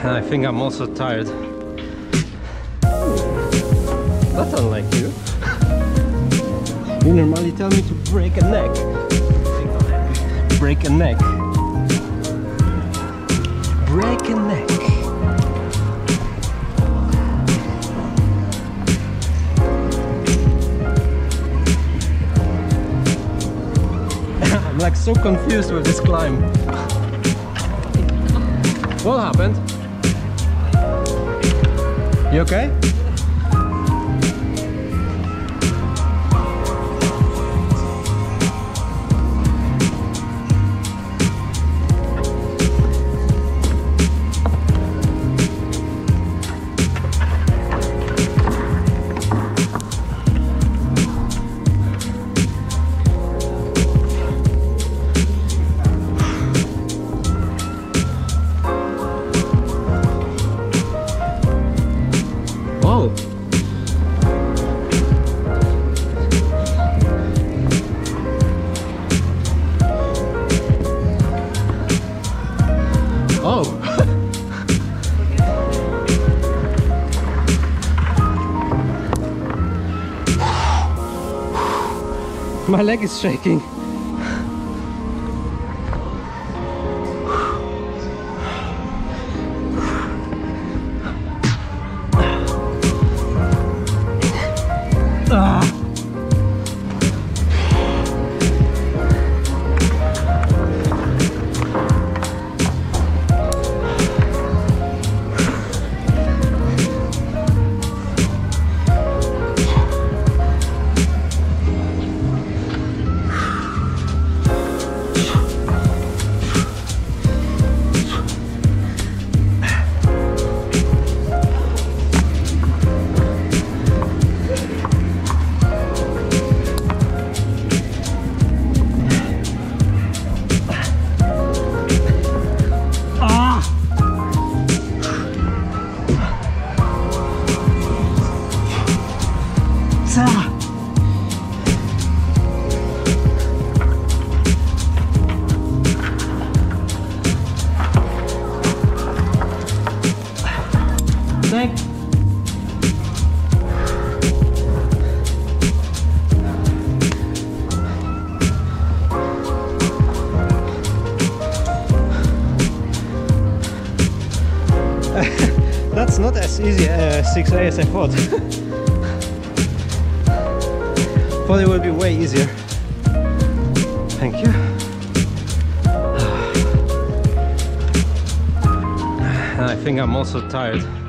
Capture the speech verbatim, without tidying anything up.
I think I'm also tired. That's unlike you. You normally tell me to break a neck. Break a neck. Break a neck. I'm like so confused with this climb. What happened? You okay? My leg is shaking. Ah. That's not as easy as six A as I thought. Thought it would be way easier. Thank you. I think I'm also tired.